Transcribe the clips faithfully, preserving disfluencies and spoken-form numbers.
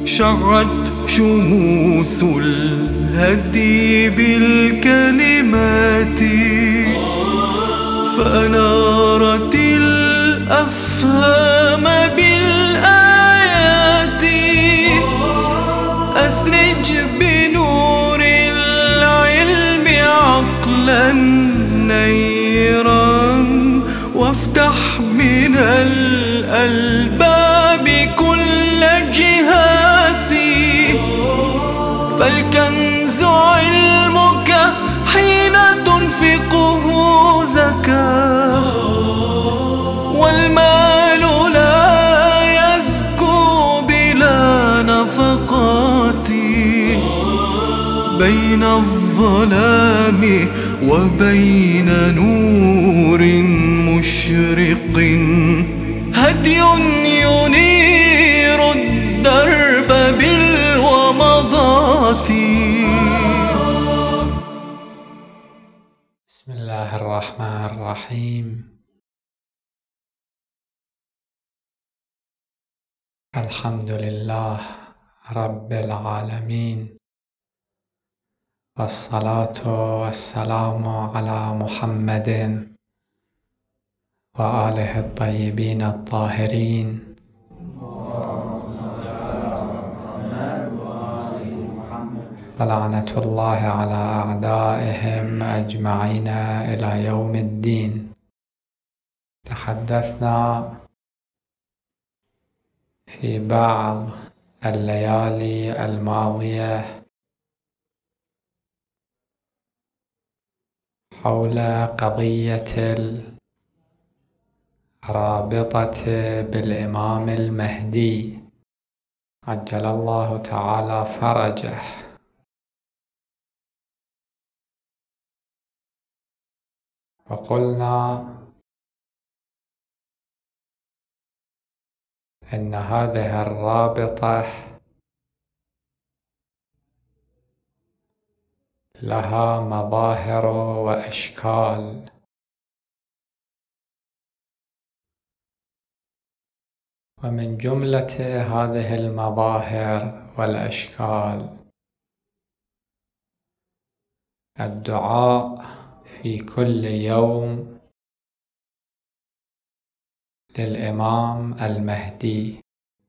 شعت شموس الهدي بالكلمات فأنارت الأفهام بالآيات. أسرج بنور العلم عقلا نيرا وافتح من الألباب كل جهاتي. فالكنز علمك حين تنفقه زكاة، والمال لا يزكو بلا نفقات. بين الظلام وبين نور مشرق هدي ينير الدرب بالومضات. بسم الله الرحمن الرحيم. الحمد لله رب العالمين، والصلاة والسلام على محمد وآله الطيبين الطاهرين، ولعنة الله على أعدائهم أجمعين إلى يوم الدين. تحدثنا في بعض الليالي الماضية حول قضية الرابطة بالإمام المهدي عجل الله تعالى فرجه. وقلنا إن هذه الرابطة لها مظاهر وأشكال، ومن جملة هذه المظاهر والأشكال الدعاء في كل يوم للإمام المهدي.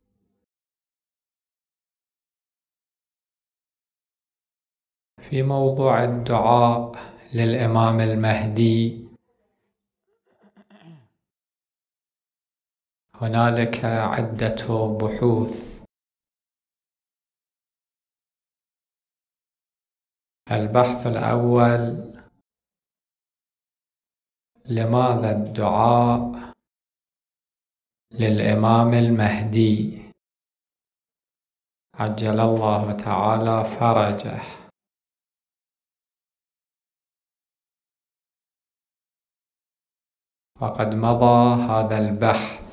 في موضوع الدعاء للإمام المهدي هنالك عدة بحوث. البحث الأول: لماذا الدعاء للإمام المهدي عجل الله تعالى فرجه؟ وقد مضى هذا البحث.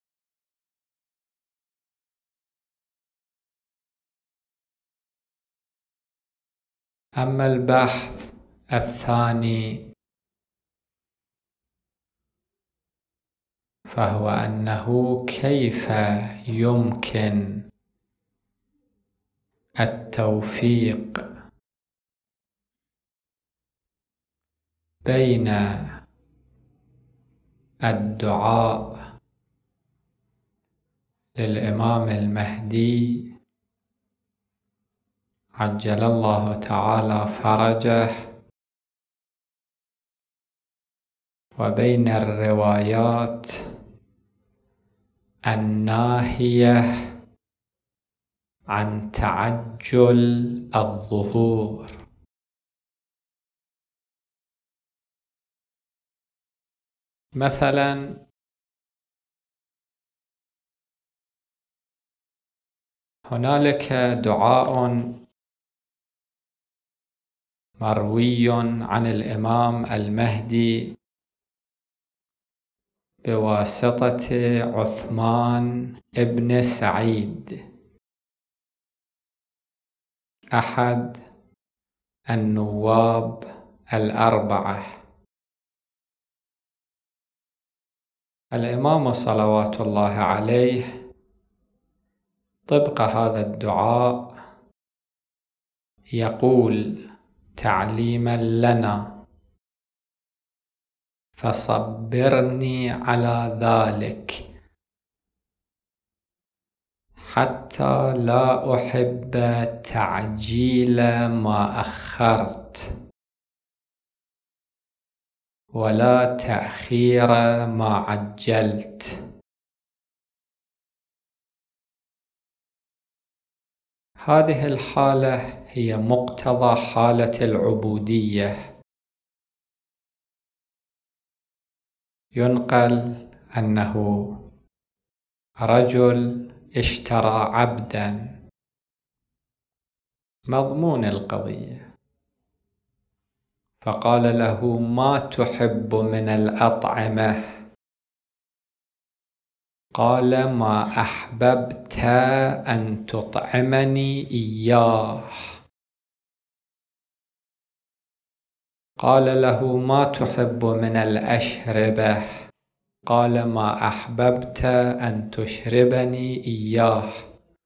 أما البحث الثاني فهو أنه كيف يمكن التوفيق بين الدعاء للإمام المهدي عجل الله تعالى فرجه وبين الروايات الناهية عن تعجل الظهور. مثلا هنالك دعاء مروي عن الإمام المهدي بواسطة عثمان ابن سعيد أحد النواب الأربعة. الإمام صلوات الله عليه طبق هذا الدعاء يقول تعليما لنا: فصبرني على ذلك حتى لا أحب تعجيل ما أخرت ولا تأخير ما عجلت. هذه الحالة هي مقتضى حالة العبودية. ينقل أنه رجل اشترى عبدا، مضمون القضية، فقال له: ما تحب من الأطعمة؟ قال: ما أحببت أن تطعمني إياه. قال له: ما تحب من الأشربة؟ قال: ما أحببت أن تشربني إياه.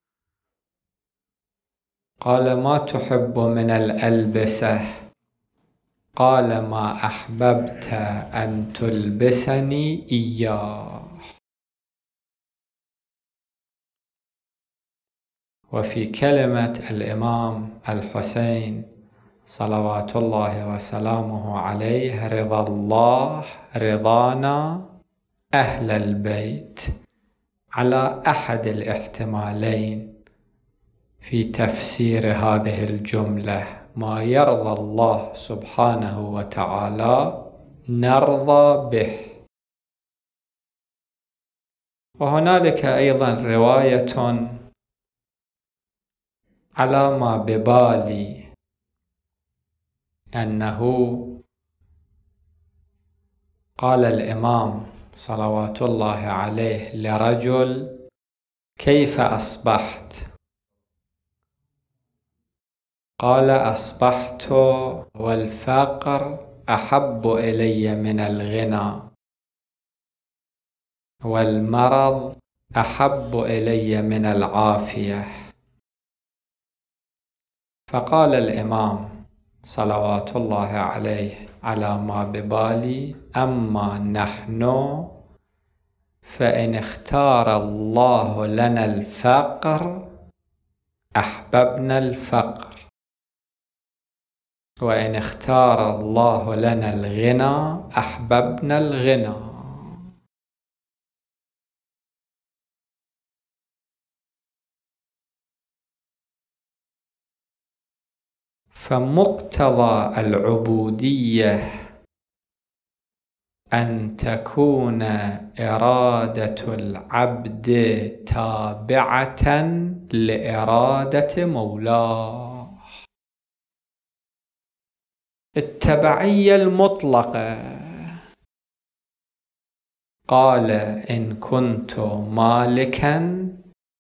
قال: ما تحب من الألبسة؟ قال: ما أحببت أن تلبسني إياه. وفي كلمة الإمام الحسين صلوات الله وسلامه عليه: رضا الله رضانا أهل البيت، على أحد الاحتمالين في تفسير هذه الجملة: ما يرضى الله سبحانه وتعالى نرضى به. وهنالك أيضا رواية على ما ببالي أنه قال الإمام صلوات الله عليه لرجل: كيف أصبحت؟ قال: أصبحت والفقر أحب إلي من الغنى، والمرض أحب إلي من العافية. فقال الإمام صلوات الله عليه على ما ببالي: أما نحن فإن اختار الله لنا الفقر أحببنا الفقر، وإن اختار الله لنا الغنى أحببنا الغنى. فمقتضى العبودية أن تكون إرادة العبد تابعة لإرادة مولاه، التبعية المطلقة. قال: إن كنت مالكا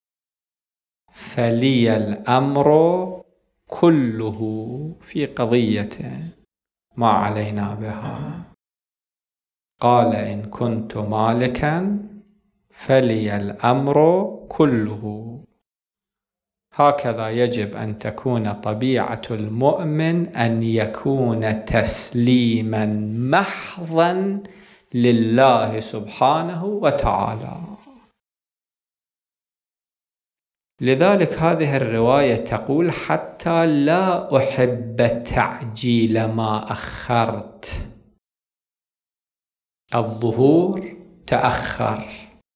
فلي الأمر كله في قضية ما علينا بها. قال: إن كنت مالكا فلي الأمر كله. هكذا يجب أن تكون طبيعة المؤمن، أن يكون تسليما محضا لله سبحانه وتعالى. لذلك هذه الرواية تقول: حتى لا أحب تعجيل ما أخرت. الظهور تأخر،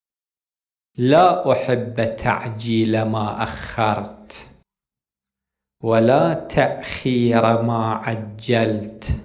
لا أحب تعجيل ما أخرت ولا تأخير ما عجلت،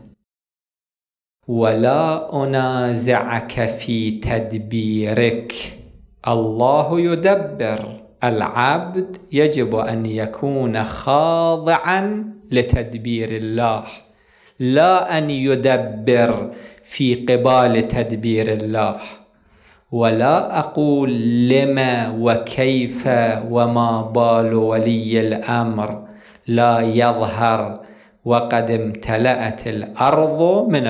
ولا أنازعك في تدبيرك. الله يدبر، العبد يجب أن يكون خاضعا لتدبير الله، لا أن يدبر في قبال تدبير الله. ولا أقول لما وكيف وما بال ولي الأمر لا يظهر وقد امتلأت الأرض من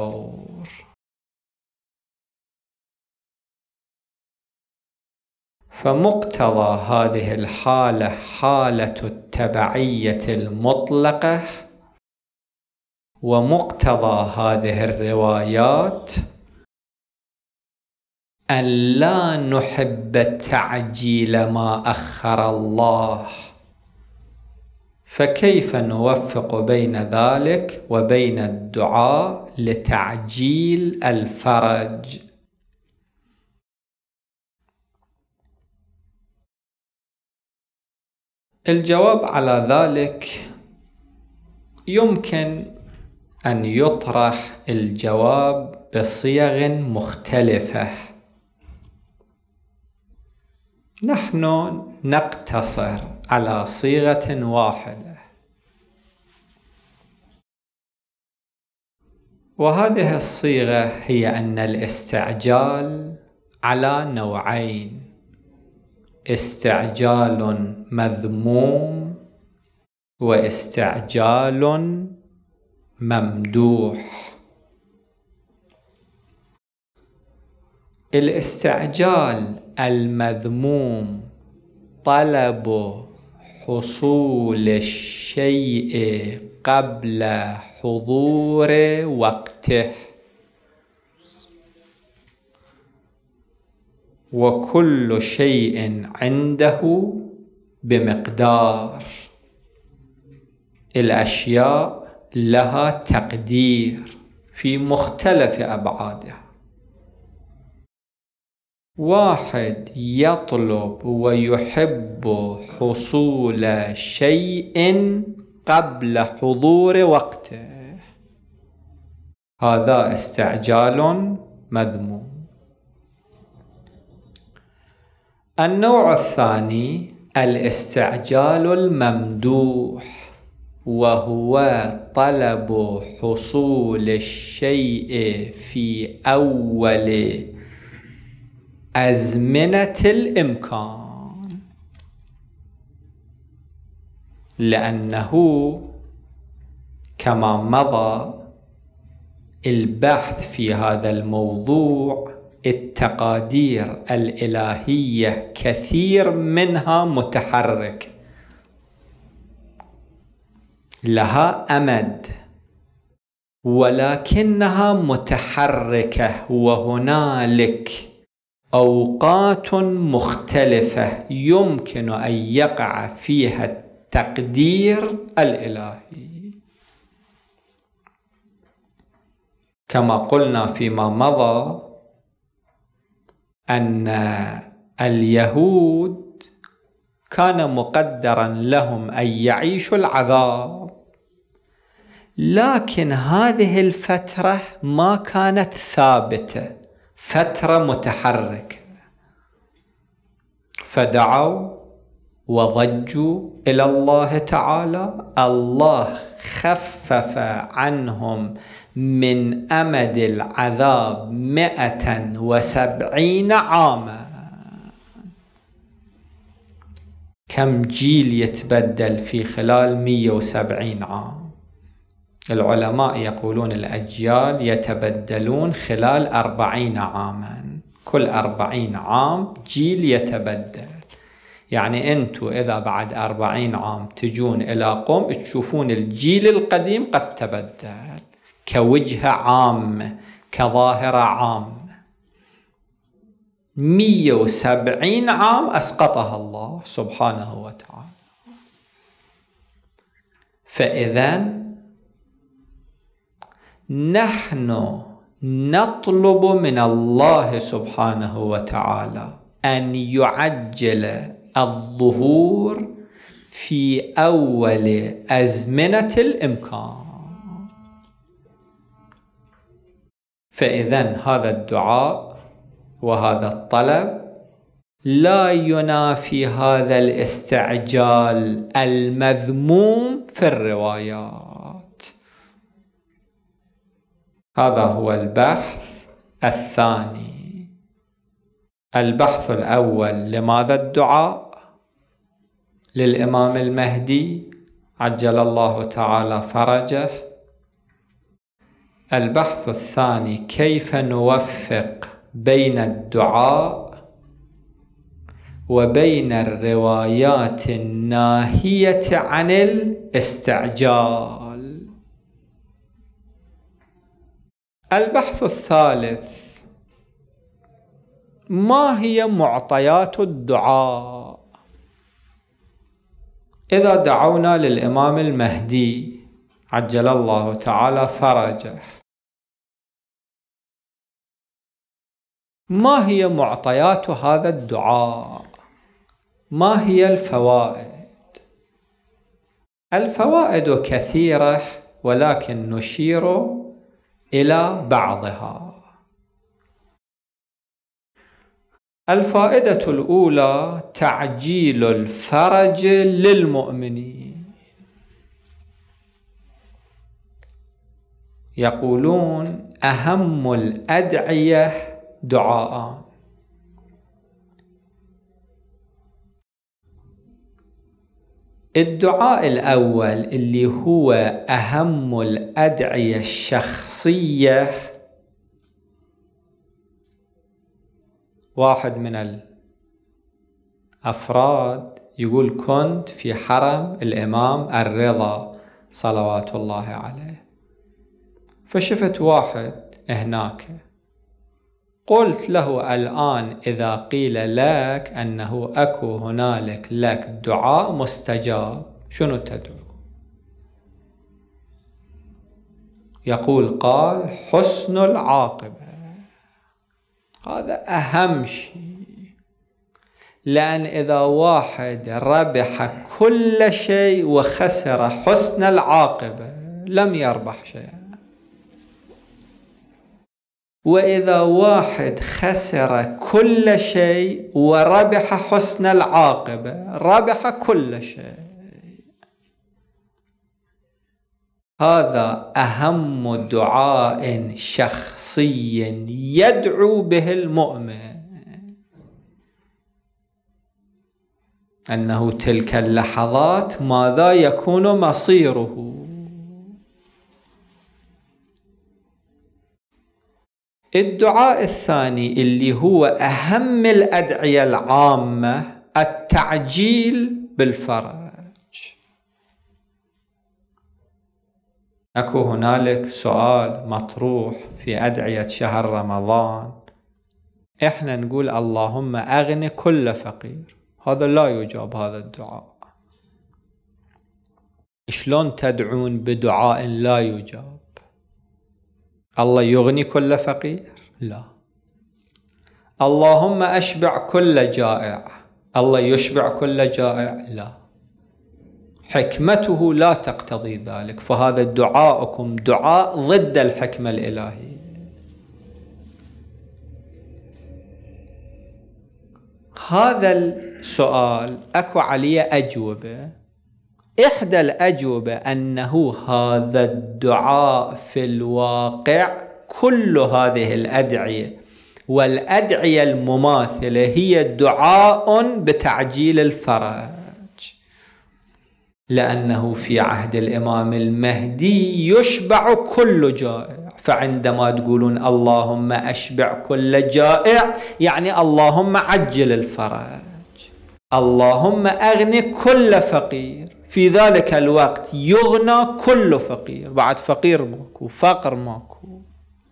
الجور. فمقتضى هذه الحالة حالة التبعية المطلقة، ومقتضى هذه الروايات أن لا نحب تعجيل ما أخر الله، فكيف نوفق بين ذلك وبين الدعاء لتعجيل الفرج؟ الجواب على ذلك يمكن أن يطرح الجواب بصيغ مختلفة. نحن نقتصر على صيغة واحدة، وهذه الصيغة هي أن الاستعجال على نوعين: استعجال مذموم واستعجال ممدوح. الاستعجال المذموم طلب حصول الشيء قبل حضور وقته، وكل شيء عنده بمقدار. الأشياء لها تقدير في مختلف أبعادها. واحد يطلب ويحب حصول شيء قبل حضور وقته، هذا استعجال مذموم. النوع الثاني الاستعجال الممدوح، وهو طلب حصول الشيء في أول أزمنة الإمكان، لأنه كما مضى البحث في هذا الموضوع التقادير الإلهية كثير منها متحرك، لها أمد ولكنها متحركة، وهنالك أوقات مختلفة يمكن أن يقع فيها التقدير الإلهي. كما قلنا فيما مضى أن اليهود كان مقدرا لهم أن يعيشوا العذاب، لكن هذه الفترة ما كانت ثابتة، فترة متحركة، فدعوا وضجوا إلى الله تعالى. الله خفف عنهم من أمد العذاب مئة وسبعين عاما. كم جيل يتبدل في خلال مئة وسبعين عام؟ العلماء يقولون الأجيال يتبدلون خلال أربعين عاما، كل أربعين عام جيل يتبدل. يعني أنتوا إذا بعد أربعين عام تجون إلى قوم تشوفون الجيل القديم قد تبدل كوجهة عامة، كظاهرة عامة. مئة وسبعين عام أسقطها الله سبحانه وتعالى. فإذا نحن نطلب من الله سبحانه وتعالى أن يعجل الظهور في أول أزمنة الإمكان. فإذا هذا الدعاء وهذا الطلب لا ينافي هذا الاستعجال المذموم في الروايات. هذا هو البحث الثاني. البحث الأول: لماذا الدعاء للإمام المهدي عجل الله تعالى فرجه. البحث الثاني: كيف نوفق بين الدعاء وبين الروايات الناهية عن الاستعجال. البحث الثالث: ما هي معطيات الدعاء؟ إذا دعونا للإمام المهدي عجل الله تعالى فرجه، ما هي معطيات هذا الدعاء؟ ما هي الفوائد؟ الفوائد كثيرة ولكن نشير إلى بعضها. الفائدة الأولى: تعجيل الفرج للمؤمنين. يقولون أهم الأدعية دعاء. الدعاء الأول اللي هو أهم الأدعية الشخصية، واحد من الأفراد يقول: كنت في حرم الإمام الرضا صلوات الله عليه، فشفت واحد هناك، قلت له: الآن إذا قيل لك أنه أكو هنالك لك دعاء مستجاب، شنو تدعو؟ يقول: قال: حسن العاقبة. هذا أهم شيء، لأن إذا واحد ربح كل شيء وخسر حسن العاقبة لم يربح شيئا، وإذا واحد خسر كل شيء وربح حسن العاقبة ربح كل شيء. هذا أهم دعاء شخصي يدعو به المؤمن، أنه تلك اللحظات ماذا يكون مصيره. الدعاء الثاني اللي هو أهم الأدعية العامة: التعجيل بالفرج. أكو هنالك سؤال مطروح في أدعية شهر رمضان، إحنا نقول اللهم أغن كل فقير، هذا لا يجاب هذا الدعاء. شلون تدعون بدعاء لا يجاب؟ الله يغني كل فقير؟ لا. اللهم أشبع كل جائع، الله يشبع كل جائع؟ لا. حكمته لا تقتضي ذلك، فهذا دعاءكم دعاء ضد الحكمة الإلهية. هذا السؤال أكو عليه أجوبة. إحدى الأجوبة أنه هذا الدعاء في الواقع كل هذه الأدعية والأدعية المماثلة هي دعاء بتعجيل الفرج، لأنه في عهد الإمام المهدي يشبع كل جائع، فعندما تقولون اللهم أشبع كل جائع يعني اللهم عجل الفرج، اللهم أغني كل فقير، في ذلك الوقت يغنى كل فقير، بعد فقير ماكو، فقر ماكو.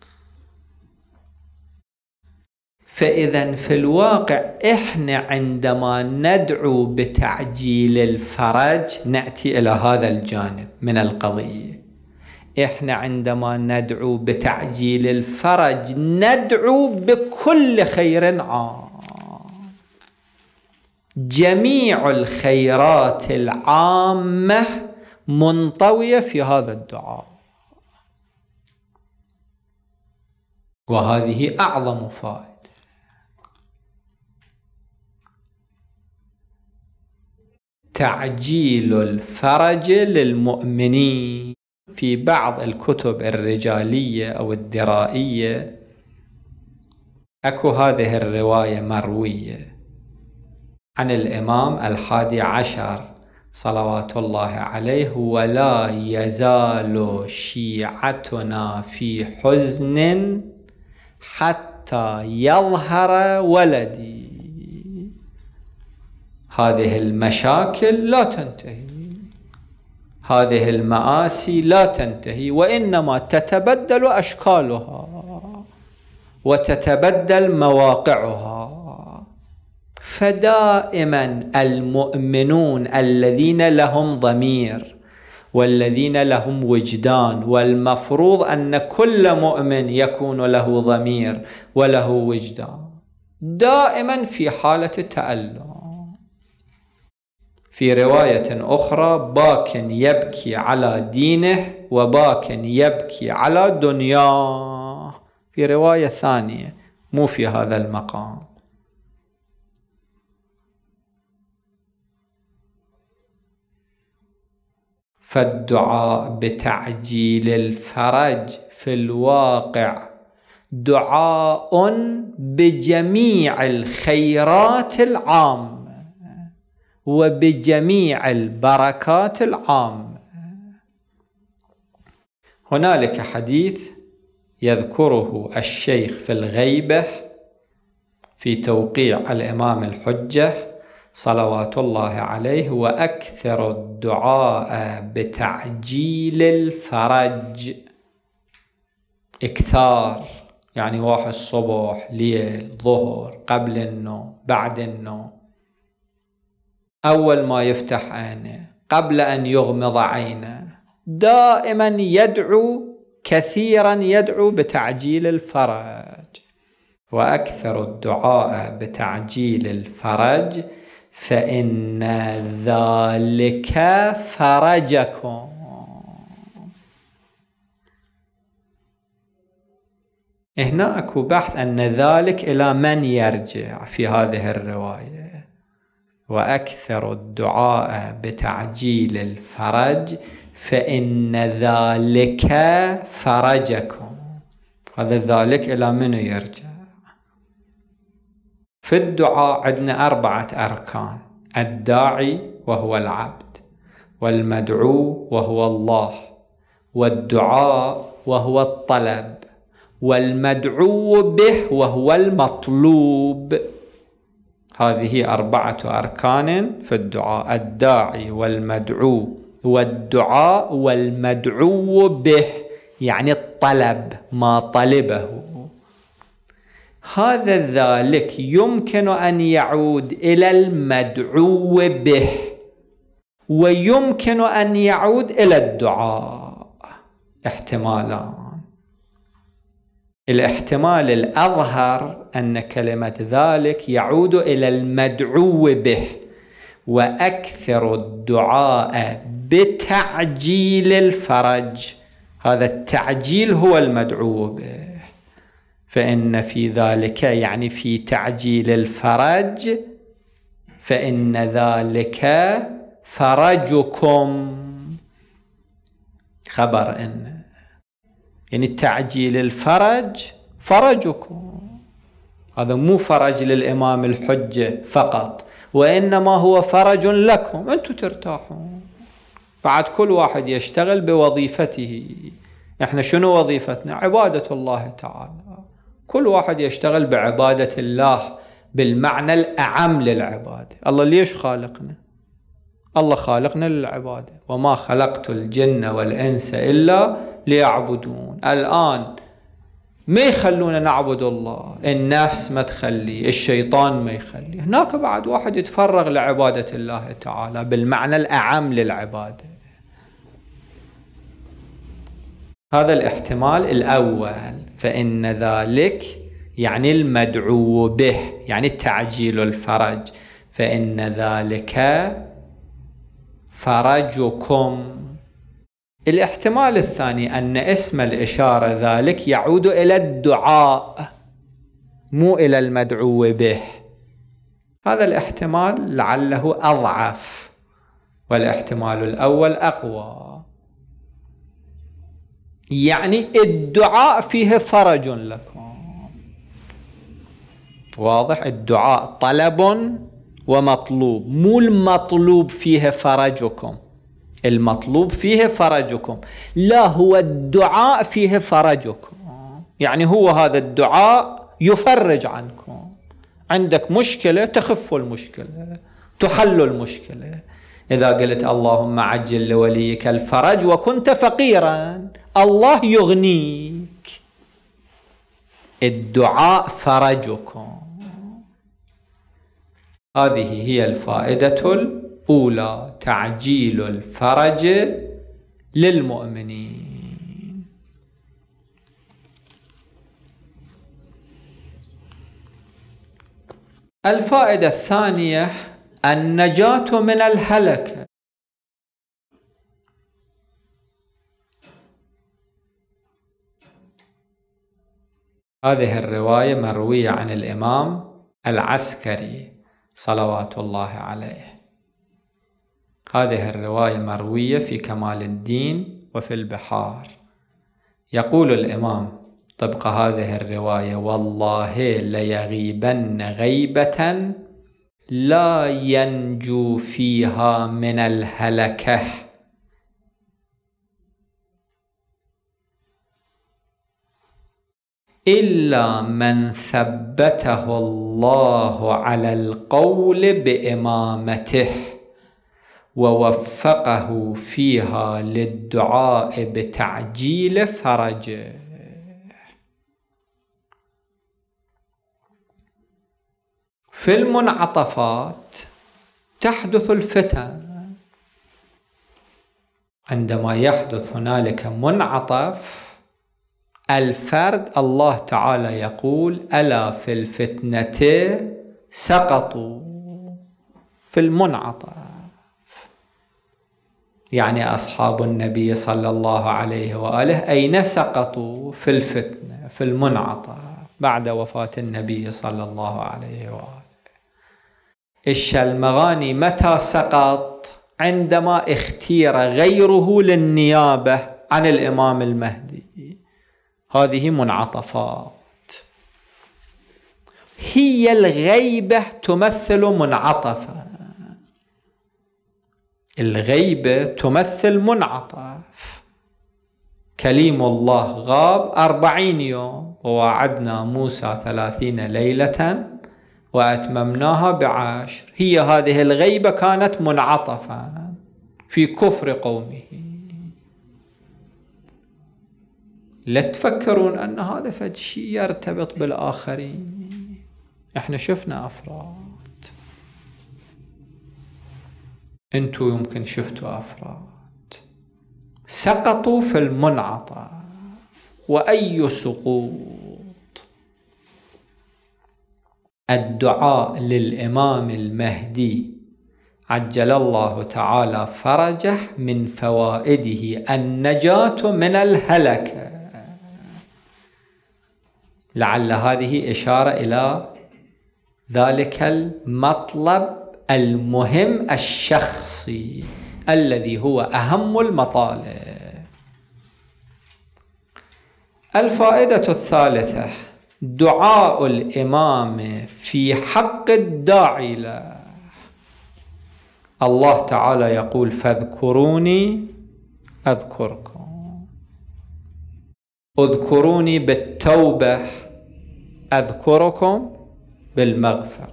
فإذا في الواقع إحنا عندما ندعو بتعجيل الفرج نأتي إلى هذا الجانب من القضية. إحنا عندما ندعو بتعجيل الفرج ندعو بكل خير عام، جميع الخيرات العامة منطوية في هذا الدعاء، وهذه أعظم فائدة. تعجيل الفرج للمؤمنين. في بعض الكتب الرجالية أو الدرائية أكو هذه الرواية مروية عن الإمام الحادي عشر صلوات الله عليه: ولا يزال شيعتنا في حزن حتى يظهر ولدي. هذه المشاكل لا تنتهي، هذه المآسي لا تنتهي، وإنما تتبدل أشكالها وتتبدل مواقعها. فدائما المؤمنون الذين لهم ضمير والذين لهم وجدان، والمفروض أن كل مؤمن يكون له ضمير وله وجدان، دائما في حالة تألم. في رواية أخرى: باك يبكي على دينه وباك يبكي على دنياه. في رواية ثانية مو في هذا المقام. فالدعاء بتعجيل الفرج في الواقع دعاء بجميع الخيرات العامة وبجميع البركات العامة. هنالك حديث يذكره الشيخ في الغيبة في توقيع الإمام الحجة صلوات الله عليه: وأكثر الدعاء بتعجيل الفرج. إكثار يعني واحد الصبح، ليل، ظهر، قبل النوم، بعد النوم، أول ما يفتح عينه، قبل أن يغمض عينه، دائما يدعو، كثيرا يدعو بتعجيل الفرج. وأكثر الدعاء بتعجيل الفرج فإن ذلك فرجكم. هنا أكو بحث أن ذلك إلى من يرجع في هذه الرواية. وأكثر الدعاء بتعجيل الفرج فإن ذلك فرجكم. هذا ذلك إلى من يرجع؟ في الدعاء عندنا أربعة أركان: الداعي وهو العبد، والمدعو وهو الله، والدعاء وهو الطلب، والمدعو به وهو المطلوب. هذه أربعة أركان في الدعاء: الداعي والمدعو والدعاء والمدعو به، يعني الطلب، ما طلبه. هذا ذلك يمكن أن يعود إلى المدعو به، ويمكن أن يعود إلى الدعاء. احتمالان. الاحتمال الأظهر أن كلمة ذلك يعود إلى المدعو به. وأكثر الدعاء بتعجيل الفرج، هذا التعجيل هو المدعو به. فإن في ذلك يعني في تعجيل الفرج فإن ذلك فرجكم. خبر إن يعني تعجيل الفرج فرجكم. هذا مو فرج للإمام الحجة فقط، وإنما هو فرج لكم، أنتم ترتاحون. بعد كل واحد يشتغل بوظيفته. إحنا شنو وظيفتنا؟ عبادة الله تعالى. كل واحد يشتغل بعبادة الله بالمعنى الأعم للعبادة. الله ليش خالقنا؟ الله خالقنا للعبادة. وما خلقت الجن والإنس إلا ليعبدون. الآن ما يخلونا نعبد الله، النفس ما تخلي، الشيطان ما يخلي. هناك بعد واحد يتفرغ لعبادة الله تعالى بالمعنى الأعم للعبادة. هذا الاحتمال الأول. فإن ذلك يعني المدعو به، يعني تعجيل الفرج. فإن ذلك فرجكم. الاحتمال الثاني أن اسم الإشارة ذلك يعود إلى الدعاء مو إلى المدعو به. هذا الاحتمال لعله أضعف، والاحتمال الأول أقوى. يعني الدعاء فيه فرج لكم. واضح؟ الدعاء طلب ومطلوب، مو المطلوب فيه فرجكم. المطلوب فيه فرجكم، لا، هو الدعاء فيه فرجكم. يعني هو هذا الدعاء يفرج عنكم. عندك مشكلة تخف المشكلة، تحل المشكلة. إذا قلت اللهم عجل لوليك الفرج وكنت فقيرا، الله يغنيك. الدعاء فرجكم. هذه هي الفائدة الأولى، تعجيل الفرج للمؤمنين. الفائدة الثانية النجاة من الهلكة. هذه الرواية مروية عن الإمام العسكري صلوات الله عليه. هذه الرواية مروية في كمال الدين وفي البحار. يقول الإمام طبق هذه الرواية: والله ليغيبن غيبة لا ينجو فيها من الهلكة إلا من ثبته الله على القول بإمامته ووفقه فيها للدعاء بتعجيل فرجه. في المنعطفات تحدث الفتن. عندما يحدث هنالك منعطف الفرد، الله تعالى يقول: ألا في الفتنة سقطوا. في المنعطف يعني أصحاب النبي صلى الله عليه وآله أين سقطوا؟ في الفتنة، في المنعطف بعد وفاة النبي صلى الله عليه وآله. الشلمغاني متى سقط؟ عندما اختير غيره للنيابة عن الإمام المهدي. هذه منعطفات. هي الغيبة تمثل منعطفا. الغيبة تمثل منعطف. كليم الله غاب أربعين يوم، ووعدنا موسى ثلاثين ليلة وأتممناها بعشر. هي هذه الغيبة كانت منعطفا في كفر قومه. لا تفكرون أن هذا فد شيء يرتبط بالآخرين. احنا شفنا أفراد، انتوا يمكن شفتوا أفراد سقطوا في المنعطف. وأي سقوط؟ الدعاء للإمام المهدي عجل الله تعالى فرجه من فوائده النجاة من الهلكة. لعل هذه إشارة إلى ذلك المطلب المهم الشخصي الذي هو أهم المطالب. الفائدة الثالثة دعاء الإمام في حق الداعي له. الله تعالى يقول: فاذكروني أذكركم. اذكروني بالتوبة أذكركم بالمغفرة.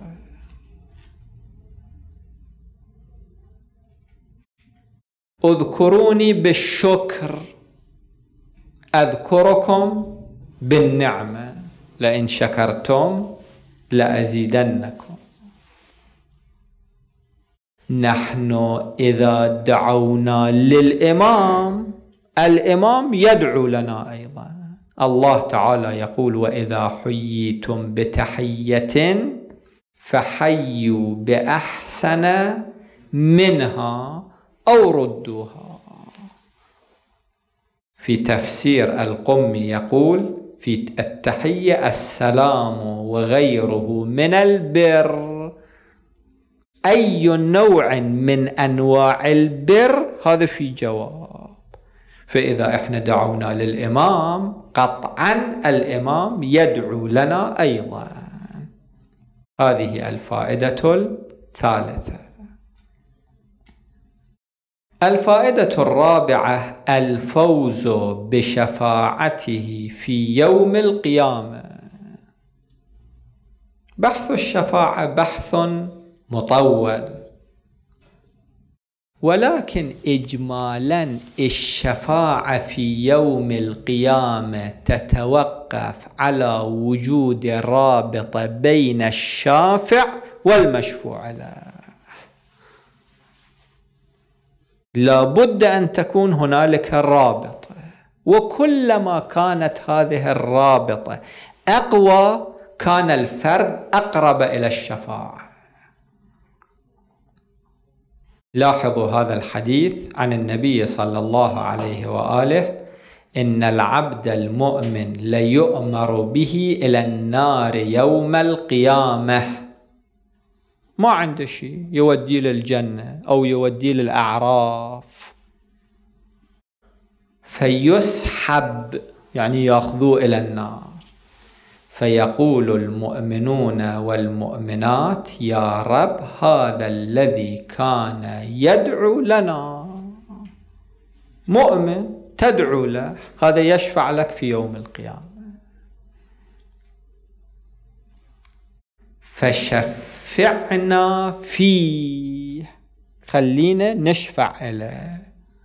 اذكروني بالشكر أذكركم بالنعمة، لئن شكرتم لأزيدنكم. نحن إذا دعونا للإمام، الإمام يدعو لنا أيضا. الله تعالى يقول: وإذا حييتم بتحية فحيوا بأحسن منها أو ردوها. في تفسير القمي يقول في التحية: السلام وغيره من البر. أي نوع من أنواع البر؟ هذا في جواب. فإذا إحنا دعونا للإمام قطعا الإمام يدعو لنا أيضا. هذه الفائدة الثالثة. الفائدة الرابعة الفوز بشفاعته في يوم القيامة. بحث الشفاعة بحث مطول ولكن إجمالا الشفاعة في يوم القيامة تتوقف على وجود رابطة بين الشافع والمشفوع له. لا بد أن تكون هنالك رابطة، وكلما كانت هذه الرابطة أقوى كان الفرد أقرب إلى الشفاعة. لاحظوا هذا الحديث عن النبي صلى الله عليه وآله: إن العبد المؤمن ليؤمر به إلى النار يوم القيامة، ما عنده شيء يوديه للجنة أو يوديه للأعراف، فيسحب يعني يأخذوه إلى النار، فيقول المؤمنون والمؤمنات: يا رب هذا الذي كان يدعو لنا. مؤمن تدعو له، هذا يشفع لك في يوم القيامة، فشفعنا فيه، خلينا نشفع له،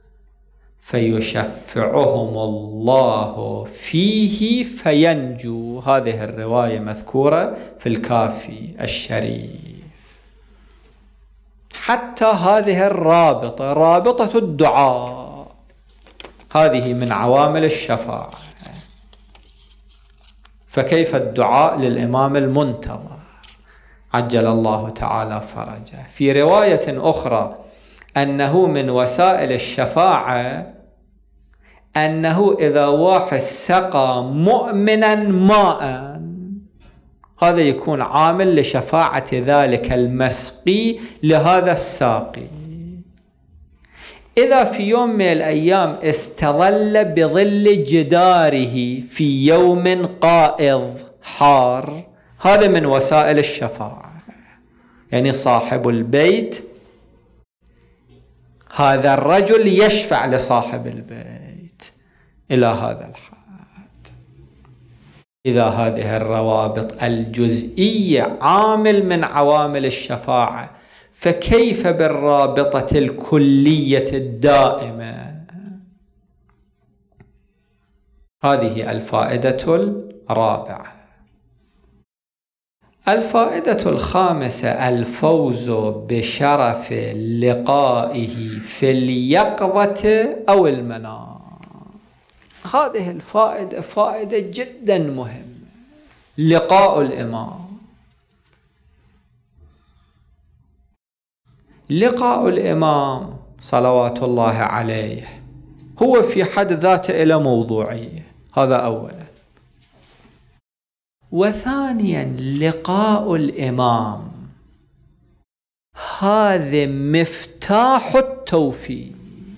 فيشفعهم الله فيه فينجو. هذه الرواية مذكورة في الكافي الشريف. حتى هذه الرابطة، رابطة الدعاء، هذه من عوامل الشفاعة، فكيف الدعاء للإمام المنتظر عجل الله تعالى فرجه؟ في رواية أخرى أنه من وسائل الشفاعة أنه إذا واحد سقى مؤمنا ماء، هذا يكون عامل لشفاعة ذلك المسقي لهذا الساقي. إذا في يوم من الأيام استظل بظل جداره في يوم قائض حار، هذا من وسائل الشفاعة. يعني صاحب البيت هذا الرجل يشفع لصاحب البيت إلى هذا الحد. إذا هذه الروابط الجزئية عامل من عوامل الشفاعة، فكيف بالرابطة الكلية الدائمة؟ هذه الفائدة الرابعة. الفائدة الخامسة: الفوز بشرف لقائه في اليقظة أو المنام. هذه الفائدة فائدة جدا مهمة. لقاء الإمام، لقاء الإمام صلوات الله عليه هو في حد ذاته إلى موضوعية، هذا أولا. وثانيا لقاء الإمام هذا مفتاح التوفيق،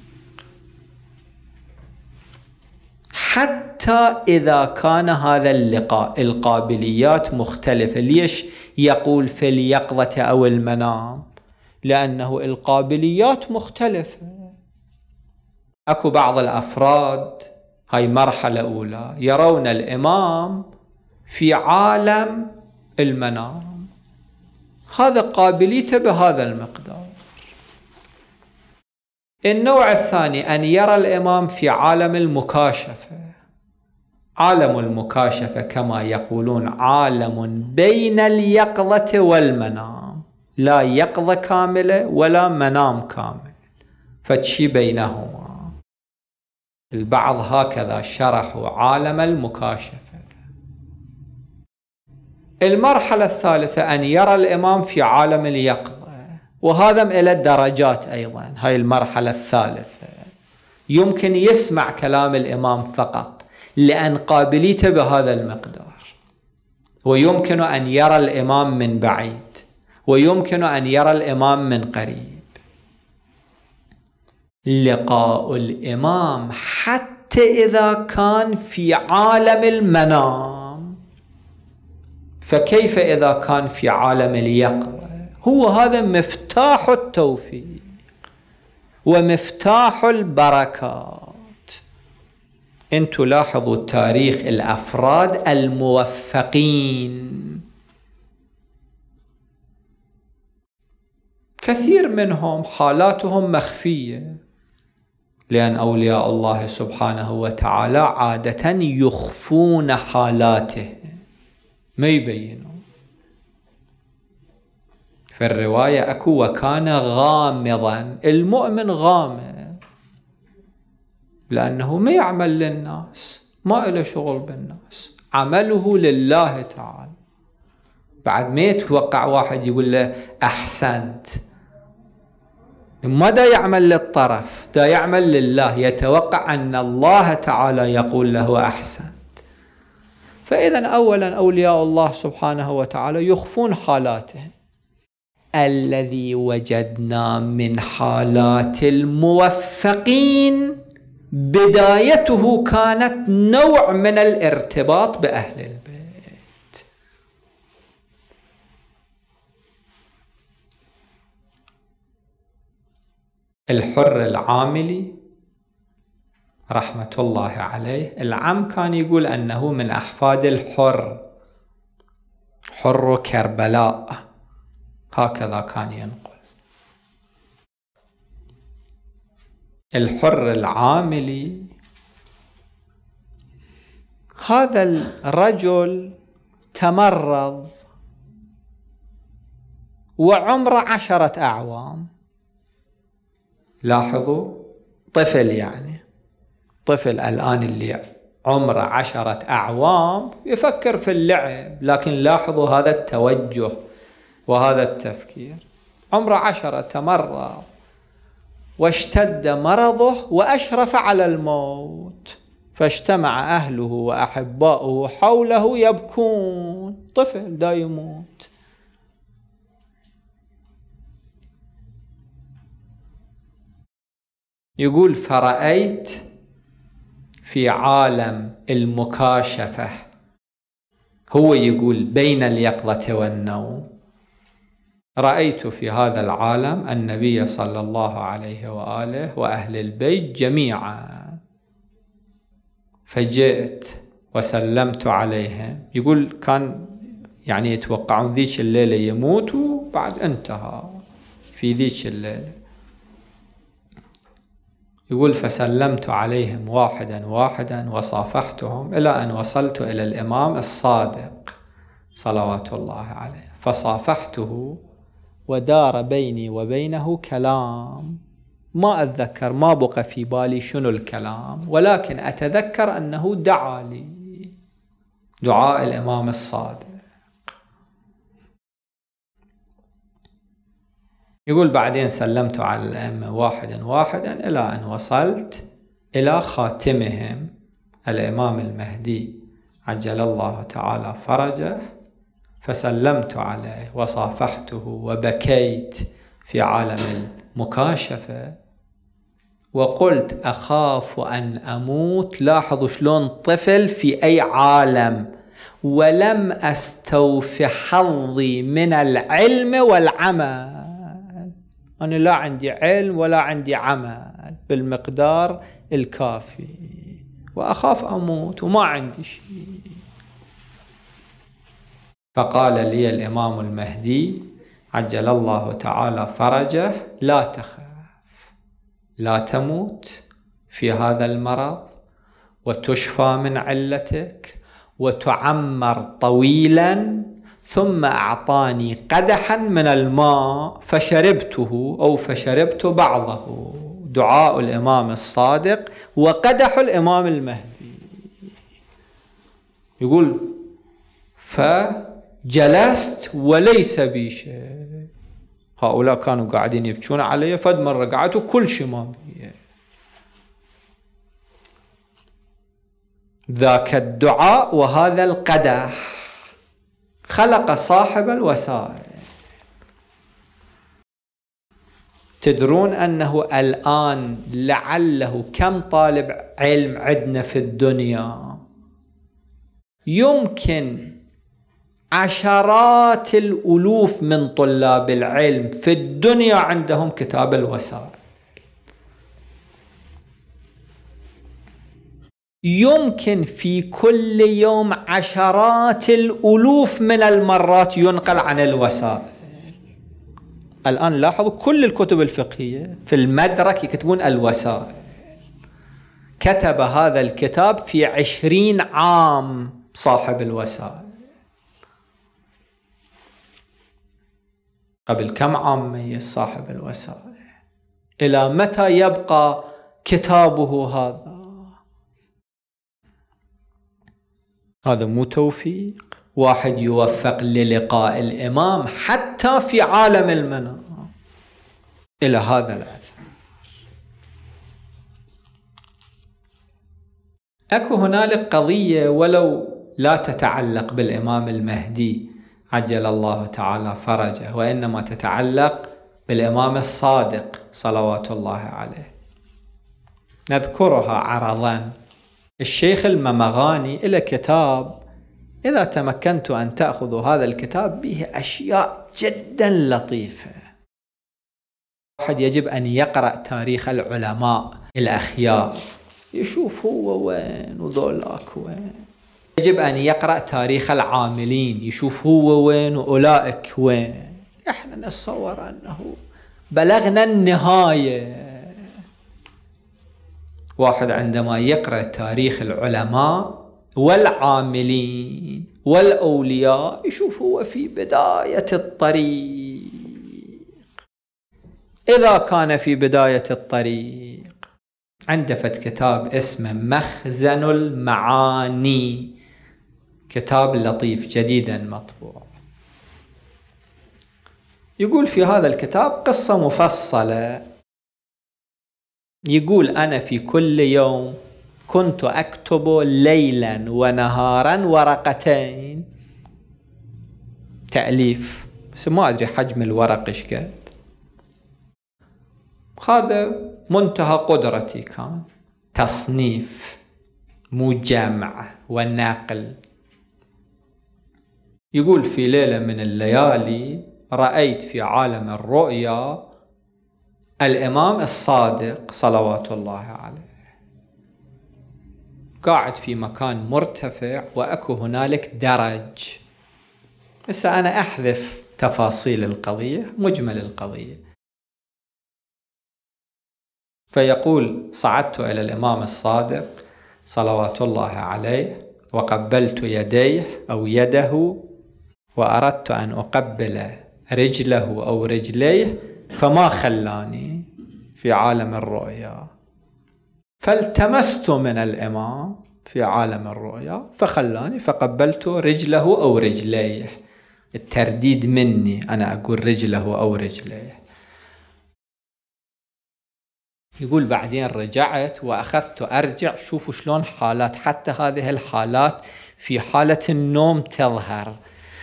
حتى إذا كان هذا اللقاء القابليات مختلفة. ليش يقول في اليقظة أو المنام؟ لأنه القابليات مختلفة. أكو بعض الأفراد، هاي مرحلة أولى، يرون الإمام في عالم المنام، هذا قابليته بهذا المقدار. النوع الثاني أن يرى الإمام في عالم المكاشفة. عالم المكاشفة كما يقولون عالم بين اليقظة والمنام، لا يقظة كاملة ولا منام كامل، فتشي بينهما. البعض هكذا شرحوا عالم المكاشفة. المرحلة الثالثة أن يرى الإمام في عالم اليقظة، وهذا إلى الدرجات أيضا. هاي المرحلة الثالثة يمكن يسمع كلام الإمام فقط لأن قابليته بهذا المقدار، ويمكن أن يرى الإمام من بعيد، ويمكن أن يرى الإمام من قريب. لقاء الإمام حتى إذا كان في عالم المنام، فكيف إذا كان في عالم اليقظة؟ هو هذا مفتاح التوفيق ومفتاح البركات. انتوا لاحظوا تاريخ الأفراد الموفقين، كثير منهم حالاتهم مخفية، لأن أولياء الله سبحانه وتعالى عادة يخفون حالاته، ما يبينون. في الرواية أكو وكان غامضا، المؤمن غامض لأنه ما يعمل للناس، ما إله شغل بالناس، عمله لله تعالى. بعد ما يتوقع واحد يقول له أحسنت، ما دا يعمل للطرف، دا يعمل لله، يتوقع أن الله تعالى يقول له أحسنت. فإذا أولا أولياء الله سبحانه وتعالى يخفون حالاتهم. الذي وجدنا من حالات الموفقين بدايته كانت نوع من الارتباط بأهل البيت. الحر العاملي رحمة الله عليه، العم كان يقول أنه من أحفاد الحر، حر كربلاء، هكذا كان ينقل. الحر العاملي هذا الرجل تمرض وعمره عشرة أعوام. لاحظوا، طفل يعني طفل الآن اللي عمره عشرة أعوام يفكر في اللعب، لكن لاحظوا هذا التوجه وهذا التفكير. عمره عشرة تمرض واشتد مرضه وأشرف على الموت، فاجتمع أهله وأحباؤه حوله يبكون، طفل دا يموت. يقول فرأيت في عالم المكاشفة، هو يقول بين اليقظة والنوم، رأيت في هذا العالم النبي صلى الله عليه وآله وأهل البيت جميعا، فجئت وسلمت عليهم. يقول كان يعني يتوقعون ذيك الليلة يموت وبعد انتهى في ذيك الليلة. يقول فسلمت عليهم واحدا واحدا وصافحتهم إلى أن وصلت إلى الإمام الصادق صلوات الله عليه، فصافحته ودار بيني وبينه كلام، ما أتذكر، ما بقى في بالي شنو الكلام، ولكن أتذكر أنه دعا لي دعاء الإمام الصادق. يقول بعدين سلمت على الأئمة واحدا واحدا إلى أن وصلت إلى خاتمهم الإمام المهدي عجل الله تعالى فرجه، فسلمت عليه وصافحته وبكيت في عالم المكاشفة وقلت أخاف أن أموت. لاحظوا شلون طفل في أي عالم، ولم أستوفي حظي من العلم والعمل. أنا لا عندي علم ولا عندي عمل بالمقدار الكافي، وأخاف أموت وما عندي شيء. فقال لي الإمام المهدي عجل الله تعالى فرجه لا تخاف، لا تموت في هذا المرض وتشفى من علتك وتعمر طويلا. ثم أعطاني قدحا من الماء فشربته أو فشربت بعضه، دعاء الإمام الصادق وقدح الإمام المهدي. يقول فجلست وليس بي شيء. هؤلاء كانوا قاعدين يبكون علي، فد مرة قعدت وكل شيء ما بي. ذاك الدعاء وهذا القدح خلق صاحب الوسائل. تدرون أنه الآن لعله كم طالب علم عندنا في الدنيا، يمكن عشرات الألوف من طلاب العلم في الدنيا عندهم كتاب الوسائل. يمكن في كل يوم عشرات الألوف من المرات ينقل عن الوسائل. الآن لاحظوا كل الكتب الفقهية في المدرك يكتبون الوسائل. كتب هذا الكتاب في عشرين عام صاحب الوسائل. قبل كم عام ميت صاحب الوسائل؟ إلى متى يبقى كتابه هذا؟ هذا مو توفيق؟ واحد يوفق للقاء الإمام حتى في عالم المنام إلى هذا الأثر. أكو هنالك قضية ولو لا تتعلق بالإمام المهدي عجل الله تعالى فرجه، وإنما تتعلق بالإمام الصادق صلوات الله عليه، نذكرها عرضا. الشيخ الممغاني إلى كتاب، إذا تمكنت أن تأخذوا هذا الكتاب به أشياء جدا لطيفة. واحد يجب أن يقرأ تاريخ العلماء الأخيار، يشوف هو وين وذولاك وين. يجب أن يقرأ تاريخ العاملين، يشوف هو وين وأولئك وين. احنا نتصور أنه بلغنا النهاية. واحد عندما يقرأ تاريخ العلماء والعاملين والأولياء يشوف هو في بداية الطريق. إذا كان في بداية الطريق، عنده فت كتاب اسمه مخزن المعاني، كتاب لطيف جديدا مطبوع. يقول في هذا الكتاب قصة مفصلة. يقول أنا في كل يوم كنت أكتب ليلا ونهارا ورقتين تأليف، بس ما أدري حجم الورق إيش قد. هذا منتهى قدرتي، كان تصنيف مو جمع ونقل. يقول في ليلة من الليالي رأيت في عالم الرؤيا الإمام الصادق صلوات الله عليه قاعد في مكان مرتفع وأكو هنالك درج. بس أنا أحذف تفاصيل القضية، مجمل القضية. فيقول صعدت إلى الإمام الصادق صلوات الله عليه وقبلت يديه أو يده، وأردت أن أقبل رجله أو رجليه فما خلاني في عالم الرؤيا. فالتمست من الإمام في عالم الرؤيا فخلاني فقبلت رجله أو رجليه. الترديد مني أنا أقول رجله أو رجليه. يقول بعدين رجعت وأخذت أرجع. شوفوا شلون حالات، حتى هذه الحالات في حالة النوم تظهر.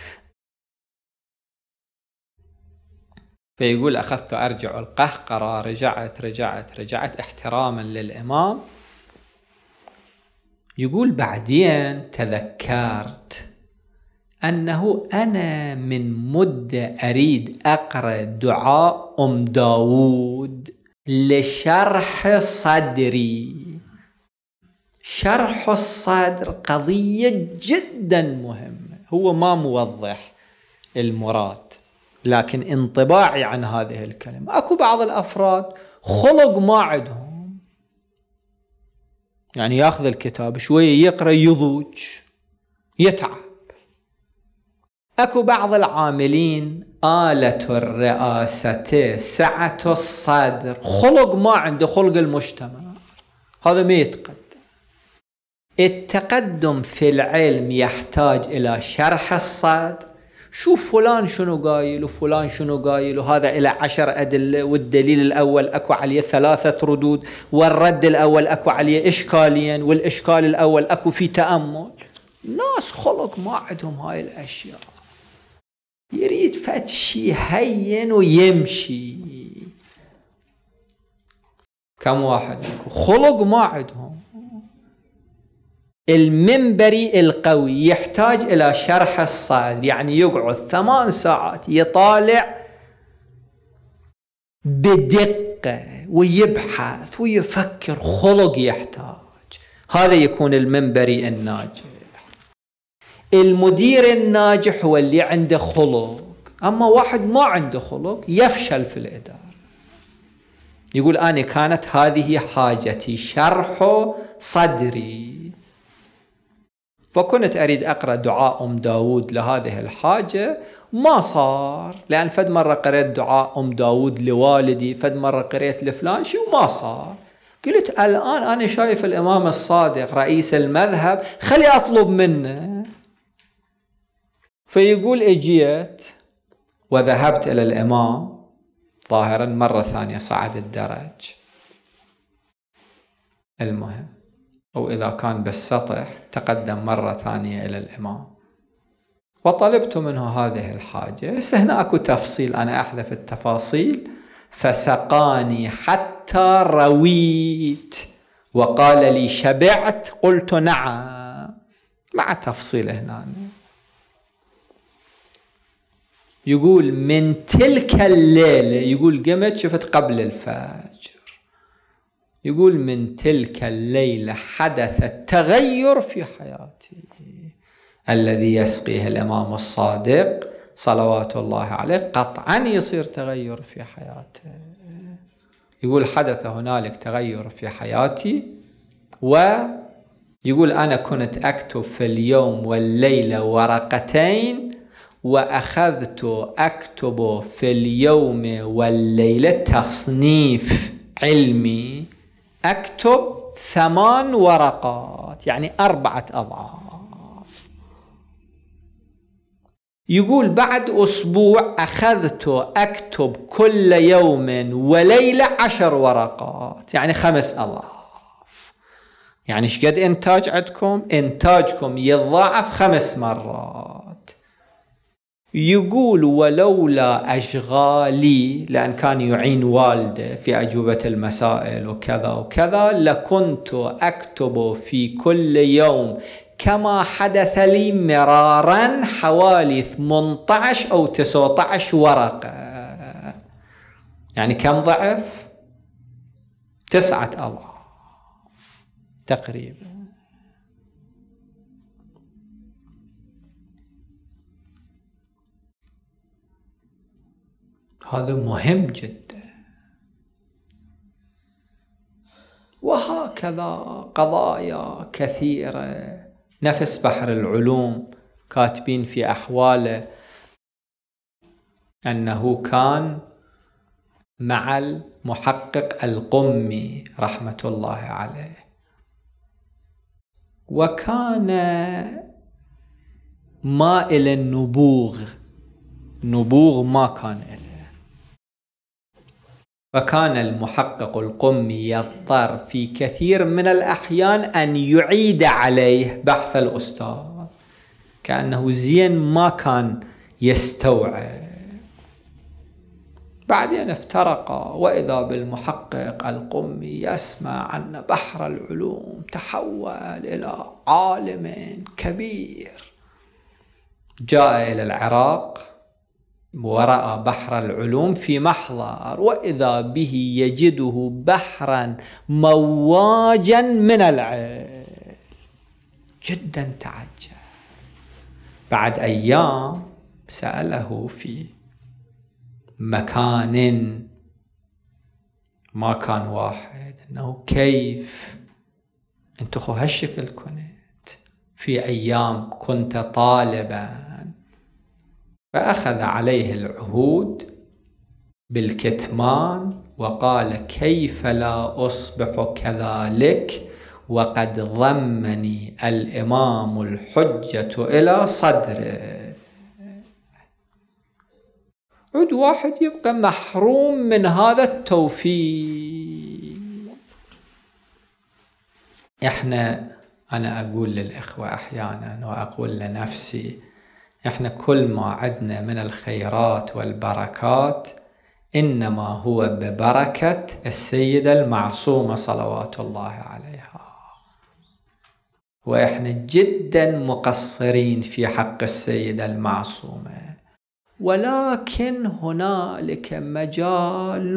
فيقول أخذت أرجع القهقرة، رجعت رجعت رجعت احتراما للإمام. يقول بعدين تذكرت أنه أنا من مدة أريد أقرأ دعاء أم داود لشرح صدري. شرح الصدر قضية جدا مهمة، هو ما موضح المراد، لكن انطباعي عن هذه الكلمة. أكو بعض الأفراد خلق ما عندهم، يعني ياخذ الكتاب شوية يقرأ يضوج يتعب. أكو بعض العاملين آلة الرئاسة سعة الصدر، خلق ما عنده خلق المجتمع، هذا ما يتقدم. التقدم في العلم يحتاج إلى شرح الصدر. شوف فلان شنو قايل وفلان شنو قايل، وهذا إلى عشر أدلة، والدليل الأول أكو عليه ثلاثة ردود، والرد الأول أكو عليه إشكاليا، والإشكال الأول أكو في تأمل. ناس خلق ما عندهم هاي الأشياء، يريد فتشي هين ويمشي. كم واحد خلق ما عندهم. المنبري القوي يحتاج إلى شرح الصدر، يعني يقعد ثمان ساعات يطالع بدقة ويبحث ويفكر، خلق يحتاج. هذا يكون المنبري الناجح. المدير الناجح هو اللي عنده خلق، أما واحد ما عنده خلق يفشل في الإدارة. يقول أنا كانت هذه حاجتي، شرح صدري، فكنت أريد أقرأ دعاء أم داود لهذه الحاجة، ما صار، لأن فد مرة قرأت دعاء أم داود لوالدي، فد مرة قرأت لفلان شيء وما صار. قلت الآن أنا شايف الإمام الصادق رئيس المذهب، خلي أطلب منه. فيقول اجيت وذهبت إلى الإمام، ظاهرا مرة ثانية صعد الدرج، المهم، أو إذا كان بالسطح تقدم مرة ثانية إلى الإمام، وطلبت منه هذه الحاجة. بس هنا أكو تفصيل، أنا أحذف التفاصيل. فسقاني حتى رويت وقال لي شبعت، قلت نعم، مع تفصيل هنا. يقول من تلك الليلة، يقول قمت شفت قبل الفجر، يقول من تلك الليلة حدث التغير في حياتي الذي يسقيه الإمام الصادق صلوات الله عليه، قطعا يصير تغير في حياته. يقول حدث هنالك تغير في حياتي، ويقول أنا كنت أكتب في اليوم والليلة ورقتين، وأخذت أكتب في اليوم والليلة تصنيف علمي، أكتب ثمان ورقات، يعني أربعة أضعاف. يقول بعد أسبوع أخذت أكتب كل يوم وليلة عشر ورقات، يعني خمس أضعاف. يعني ايش قد إنتاج عندكم؟ إنتاجكم يضاعف خمس مرات. يقول ولولا أشغالي، لأن كان يعين والده في أجوبة المسائل وكذا وكذا، لكنت أكتب في كل يوم كما حدث لي مرارا حوالي ثمانية عشر أو تسعة عشر ورقة. يعني كم ضعف؟ تسعة أضعاف تقريبا. هذا مهم جدا. وهكذا قضايا كثيرة. نفس بحر العلوم كاتبين في أحواله أنه كان مع المحقق القمي رحمة الله عليه، وكان مائل النبوغ، نبوغ ما كان إله. فكان المحقق القمي يضطر في كثير من الأحيان أن يعيد عليه بحث الأستاذ، كأنه زين ما كان يستوعب. بعدين افترقا، وإذا بالمحقق القمي يسمع أن بحر العلوم تحول إلى عالم كبير. جاء إلى العراق ورأى بحر العلوم في محضر، وإذا به يجده بحرا مواجا من العلم. جدا تعجب. بعد أيام سأله في مكان ما كان واحد أنه كيف أنت خو هالشكل كنت في أيام كنت طالبا. فأخذ عليه العهود بالكتمان وقال كيف لا أصبح كذلك وقد ضمني الإمام الحجة إلى صدره. عود واحد يبقى محروم من هذا التوفيق. احنا أنا أقول للإخوة أحيانا وأقول لنفسي، احنا كل ما عدنا من الخيرات والبركات إنما هو ببركة السيدة المعصومة صلوات الله عليها، وإحنا جدا مقصرين في حق السيدة المعصومة، ولكن هنالك مجال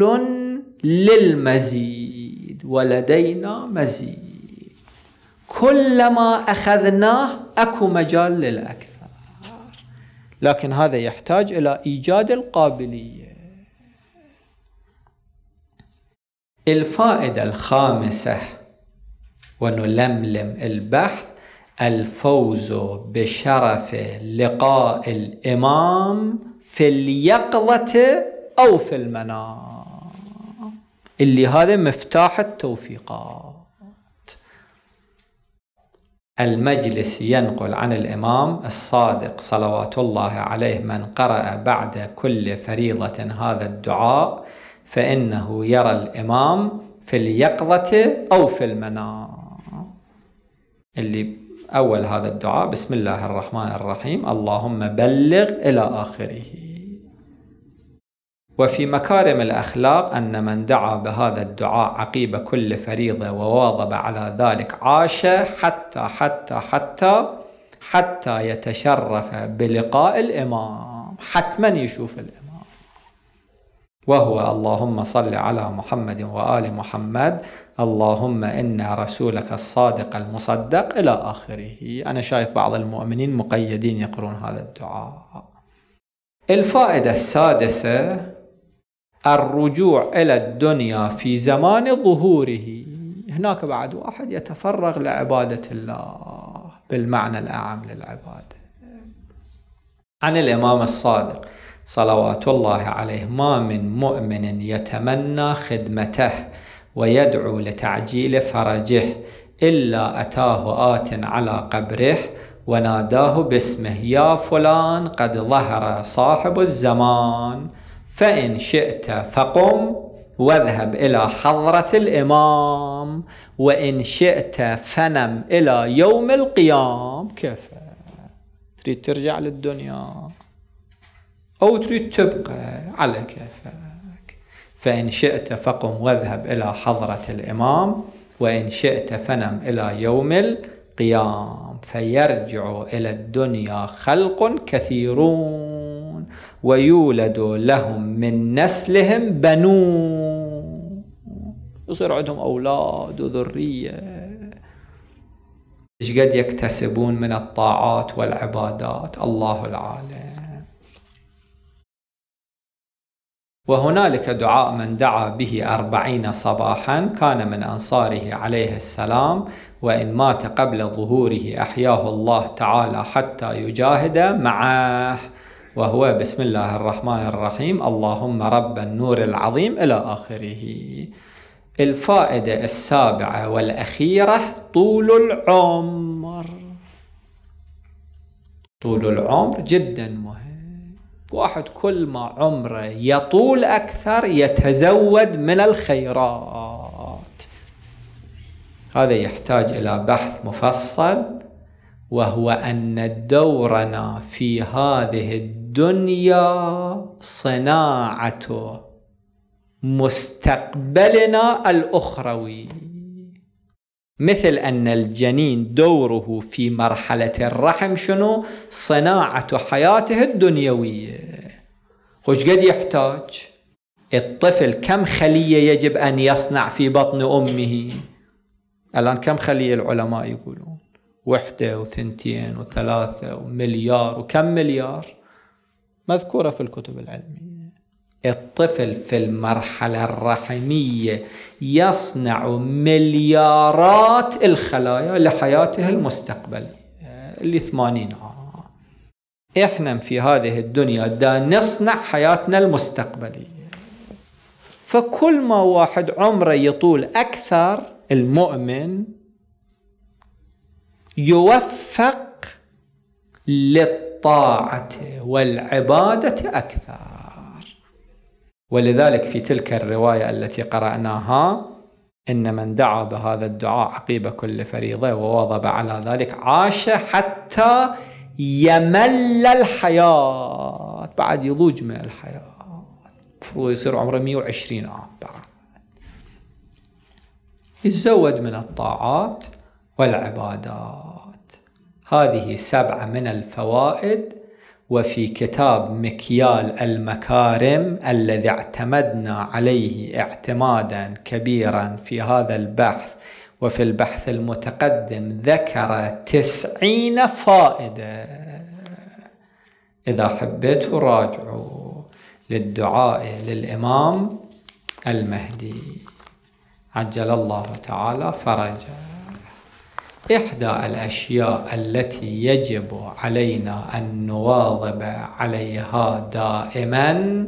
للمزيد ولدينا مزيد. كلما أخذناه أكو مجال للأكثر، لكن هذا يحتاج إلى إيجاد القابلية. الفائدة الخامسة ونلملم البحث: الفوز بشرف لقاء الإمام في اليقظة أو في المنام، اللي هذا مفتاح التوفيقات. المجلس ينقل عن الإمام الصادق صلوات الله عليه: من قرأ بعد كل فريضة هذا الدعاء فإنه يرى الإمام في اليقظة أو في المنام. اللي أول هذا الدعاء بسم الله الرحمن الرحيم اللهم بلغ إلى آخره. وفي مكارم الأخلاق أن من دعا بهذا الدعاء عقيب كل فريضة وواظب على ذلك عاش حتى حتى حتى حتى يتشرف بلقاء الإمام، حتما يشوف الإمام، وهو اللهم صل على محمد وآل محمد، اللهم إنا رسولك الصادق المصدق إلى آخره. أنا شايف بعض المؤمنين مقيدين يقرون هذا الدعاء. الفائدة السادسة: الرجوع إلى الدنيا في زمان ظهوره. هناك بعد واحد يتفرغ لعبادة الله بالمعنى الأعم للعبادة. عن الإمام الصادق صلوات الله عليه: ما من مؤمن يتمنى خدمته ويدعو لتعجيل فرجه إلا أتاه آت على قبره وناداه باسمه: يا فلان قد ظهر صاحب الزمان، فإن شئت فقم واذهب إلى حضرة الإمام، وإن شئت فنم إلى يوم القيام. كيف تريد ترجع للدنيا أو تريد تبقى على كيفك؟ فإن شئت فقم واذهب إلى حضرة الإمام، وإن شئت فنم إلى يوم القيام. فيرجع إلى الدنيا خلق كثيرون ويولد لهم من نسلهم بنون، يصير عندهم أولاد وذرية. إيش قد يكتسبون من الطاعات والعبادات، الله العالم. وهنالك دعاء من دعا به أربعين صباحا كان من أنصاره عليه السلام، وإن مات قبل ظهوره أحياه الله تعالى حتى يجاهد معه، وهو بسم الله الرحمن الرحيم اللهم رب النور العظيم إلى آخره. الفائدة السابعة والأخيرة: طول العمر. طول العمر جدا مهم. واحد كل ما عمره يطول أكثر يتزود من الخيرات. هذا يحتاج إلى بحث مفصل، وهو أن دورنا في هذه الدنيا صناعة مستقبلنا الأخروي، مثل أن الجنين دوره في مرحلة الرحم شنو؟ صناعة حياته الدنيوية. وش قد يحتاج الطفل؟ كم خلية يجب أن يصنع في بطن أمه؟ الآن كم خلية العلماء يقولون؟ وحدة وثنتين وثلاثة ومليار وكم مليار مذكورة في الكتب العلمية. الطفل في المرحلة الرحمية يصنع مليارات الخلايا لحياته المستقبلية اللي ثمانين عام. إحنا في هذه الدنيا دا نصنع حياتنا المستقبلية. فكل ما واحد عمره يطول أكثر، المؤمن يوفق للطاعة والعبادة أكثر. ولذلك في تلك الرواية التي قرأناها: إن من دعا بهذا الدعاء عقيب كل فريضة وواظب على ذلك عاش حتى يمل الحياة. بعد يضوج من الحياة، المفروض يصير عمره مئة وعشرين عام، بعد يتزود من الطاعات والعبادات. هذه سبعة من الفوائد. وفي كتاب مكيال المكارم الذي اعتمدنا عليه اعتمادا كبيرا في هذا البحث وفي البحث المتقدم ذكر تسعين فائدة إذا حبيتوا راجعوا للدعاء للإمام المهدي عجل الله تعالى فرجه. إحدى الأشياء التي يجب علينا أن نواظب عليها دائما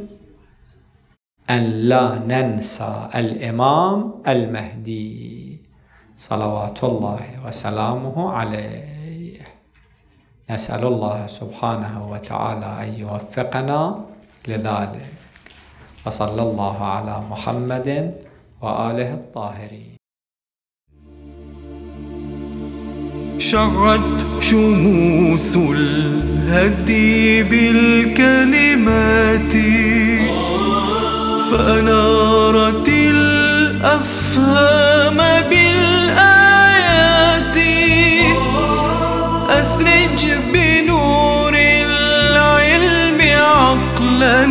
أن لا ننسى الإمام المهدي صلوات الله وسلامه عليه. نسأل الله سبحانه وتعالى أن يوفقنا لذلك، وصلى الله على محمد وآله الطاهرين. شعت شموس الهدي بالكلمات فأنارت الأفهام بالآيات. أسرج بنور العلم عقلا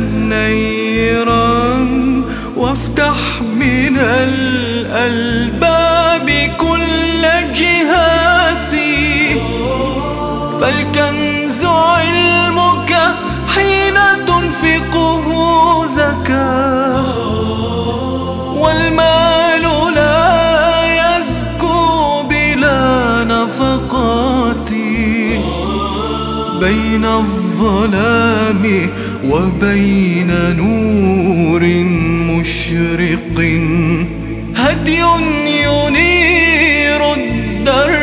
نيرا وافتح من الألباب كل جهاتي. فالكنز علمك حين تنفقه زكاة، والمال لا يزكو بلا نفقات. بين الظلام وبين نور مشرق هدي ينير الدرب